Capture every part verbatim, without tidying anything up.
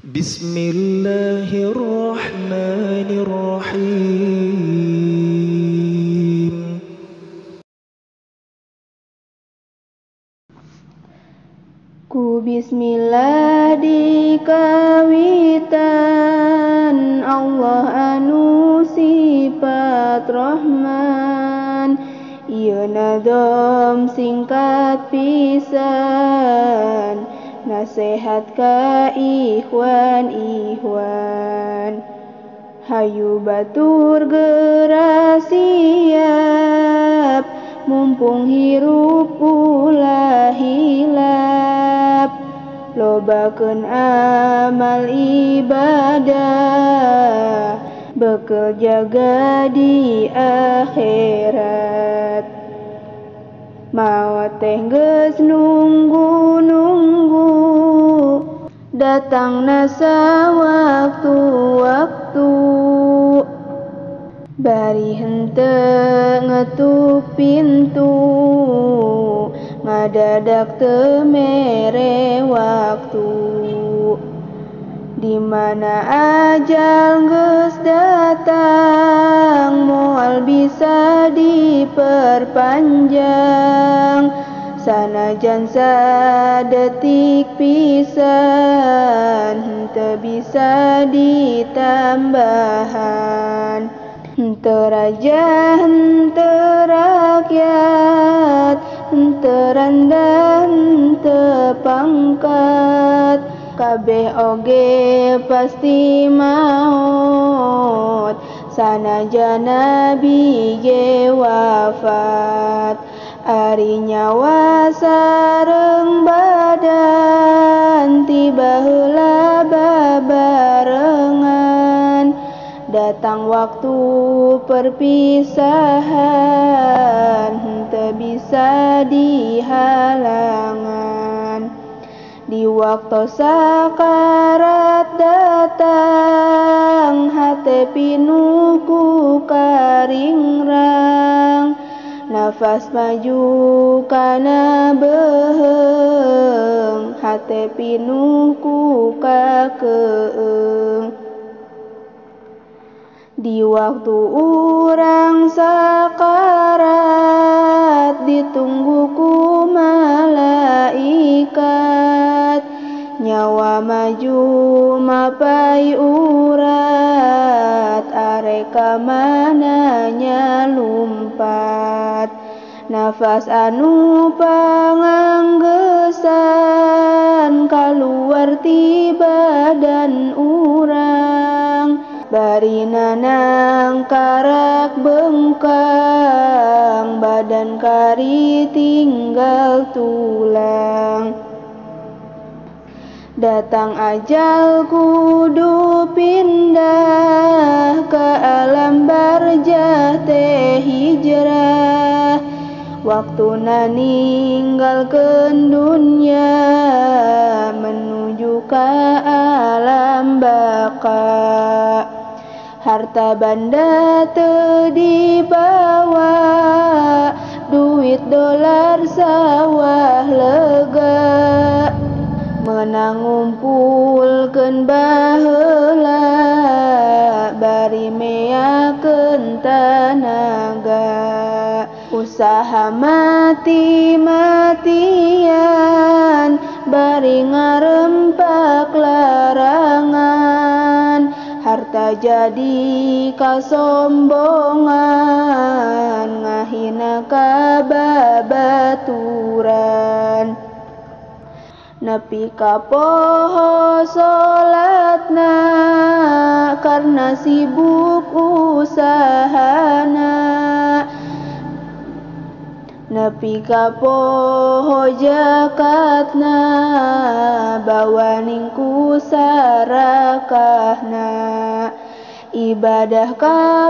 Bismillahirrahmanirrahim. Ku bismillah dikawitan Allah anu sifat Rahman, ieu nadom singkat pisan nasehat ka ikhwan-ikhwan. Hayu batur geura siap mumpung hirup ulah hilap, lobakeun amal ibadah bekel jaga di akhirat. Maot teh geus nunggu-nunggu datangna sawaktu-waktu, bari henteu ngetuk pintu ngadadak teu mere waktu. Di mana ajal geus datang moal bisa diperpanjang, sanajan sadetik pisan henteu bisa ditambahan. Henteu raja, henteu rakyat, henteu rendah, henteu pangkat, kabeh oge pasti maot sanajan nabi ge wafat. Ari nyawa sareng badan tiba heula babarengan, datang waktu perpisahan henteu bisa dihalangan. Di waktu sakarat datang hate pinuh ku karingrang, nafas maju kana beuheung hate pinuh ku kakeung. Di waktu urang sakarat ditunggu ku malaikat, nyawa maju mapai urat are ka mananya lumpat. Nafas anu panganggesan kaluar ti badan urang, bari nanang karak bengkang badan kari tinggal tulang. Datang ajal kudu pindah ke alam barjah teh hijrah, waktuna ninggalkeun dunya menuju ka alam baka. Harta banda teu dibawa, duit dolar sawah lega, meunang ngumpulkeun baheula bari meakeun tanaga. Usaha mati-matian bari ngarempak larangan, harta jadi kasombongan ngahina ka babaturan. Nepi ka poho salatna karna sibuk usahana, nepi ka poho jakatna bawaning ku sarakahna. Ibadah ka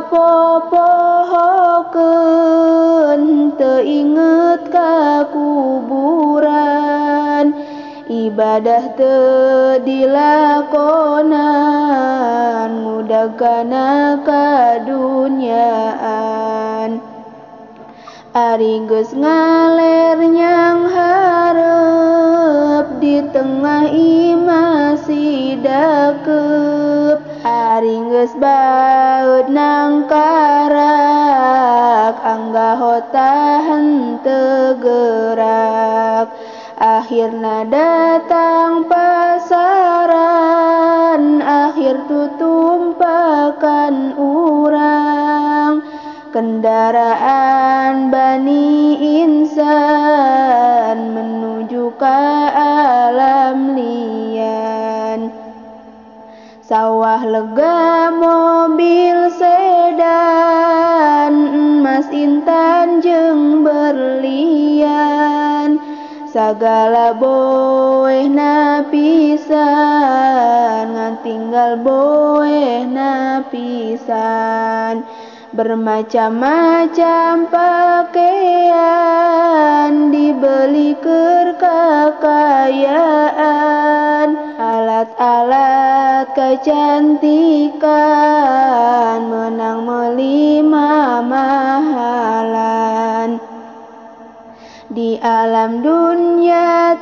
popohokeun teu inget ka kuburan, ibadah teu dilakonan mudag kana kadunyaan. Ari geus ngaler nyang hareup di tengah imasi dakeup ari geus baeud nangkarak anggaho tahan teu gerak akhirna datang pasaran akhir tutumpakan urang kendaraan Bani Insan menuju ke alam lian sawah lega mobil sedan emas intan jeung berlian sagala boehna pisan ngan tinggal boehna pisan bermacam-macam pakaian dibeli keur kakayaan alat-alat kecantikan menang meuli mahalan di alam dunia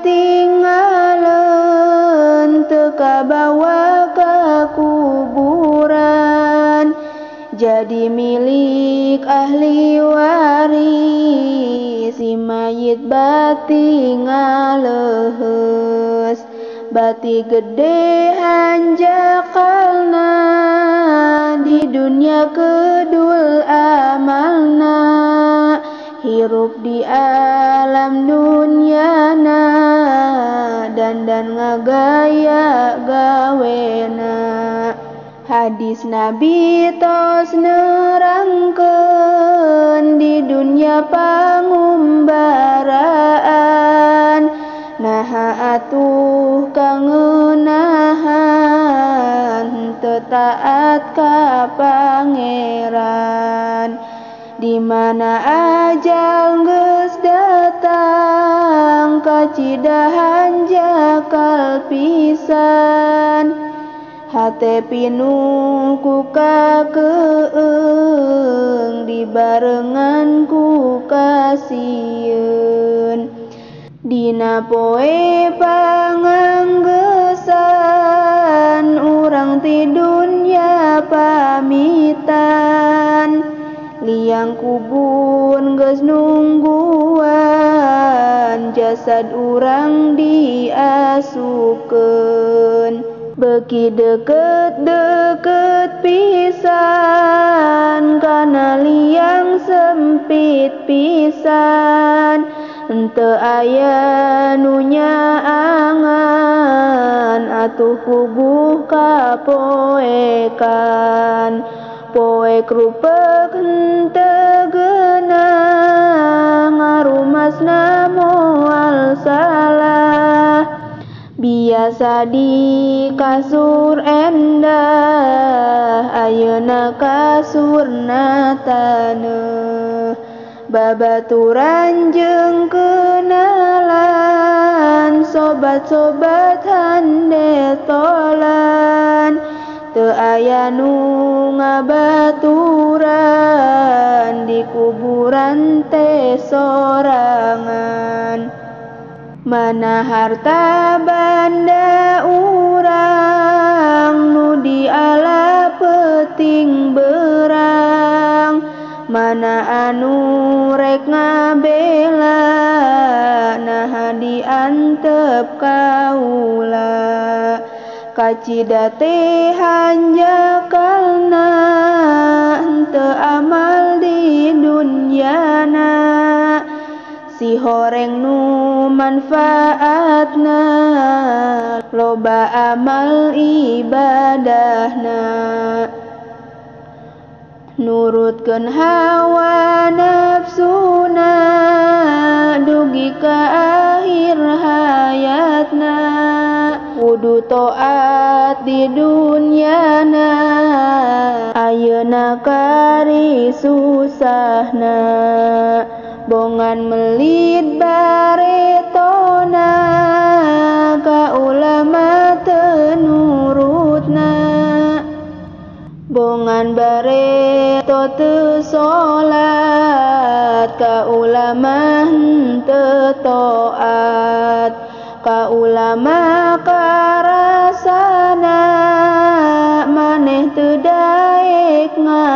tinggalin teu kabawa ka kuburan jadi milik ahli waris si mayit bati ngaleheus bati gede hanjakalna di dunia kedul amalna hirup di alam dunyana dandan ngagaya gawena hadis Nabi tos nerangkeun di dunia pangumbaraan naha atuh kangeunahan teu taat ka pangeran di mana ajal geus datang kacidahan jakal pisan hate pinuh ku kakeung dibarengan ku kasieun dina poe panganggesan urang ti dunya pamitan liang kubun geus nungguan jasad urang diasukeun beki deket-deket pisan kana liang sempit pisan henteu aya nu nyaangan atuh puguh kapoekan poek rupek henteu geunah ngarumasna moal salah biasa di kasur endah ayeuna kasurna taneuh babaturan jeung kenalan sobat-sobat hande tolan teu aya nu ngabaturan di kuburan teh sorangan mana harta banda urang nu diala peuting berang mana anu rek ngabela nah diantep kaula kacida teh hanjakalna henteu amal di dunyana si horeng nu manfaatna loba amal ibadahna nurutkeun hawa nafsuna dugi ka akhir hayatna kudu taat di dunyana ayeuna kari susahna bongan melit baretona ka ulama teu nurutna bongan bareto teu salat ka ulama henteu taat ka ulama karasana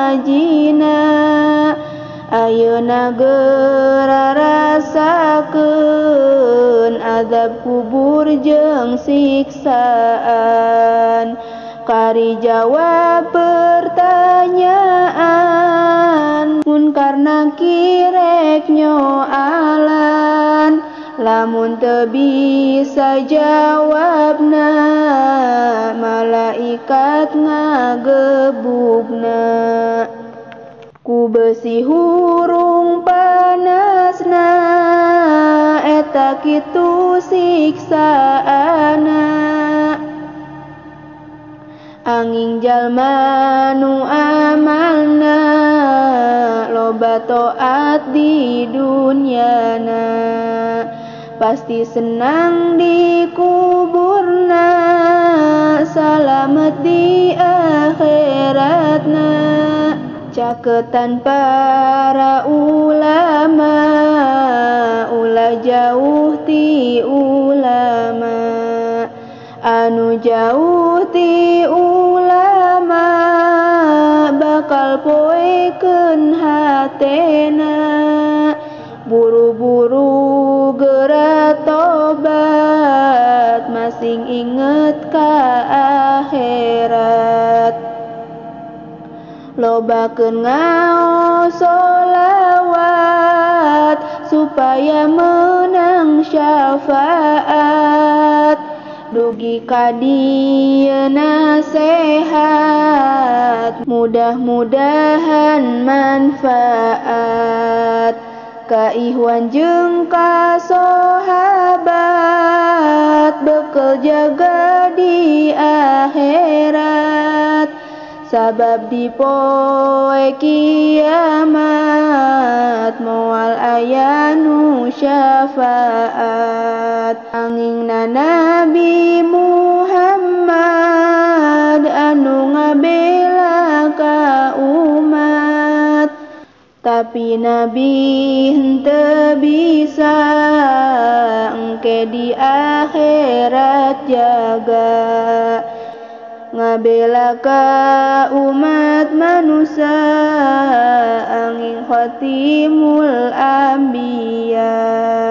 hajina ayeuna geura rasakeun azab kubur jeung siksaan kari jawab pertanyaan munkar nakir rek nyoalan lamun teu bisa jawabna malaikat ngagebugna ku besi hurung panasna eta kitu siksaana anging jalma nu amalna loba taat di dunyana pasti senang di kuburna salamet di akhiratna caketan para ulama ulah jauh ti ulama anu jauh ti ulama bakal poekeun hatena buru-buru geura tobat masing inget ka akhirat lobakeun ngaos sholawat supaya menang syafaat dugi ka dieu nasehat mudah-mudahan manfaat ka ikhwan jeung ka sahabat bekel jaga di akhirat sabab di poe kiamat moal aya nu syafaat angingna Nabi Muhammad anu ngabela ka umat tapi Nabi henteu bisa engke di akhirat jaga ngabela ka umat manusia angin khatimul anbiya.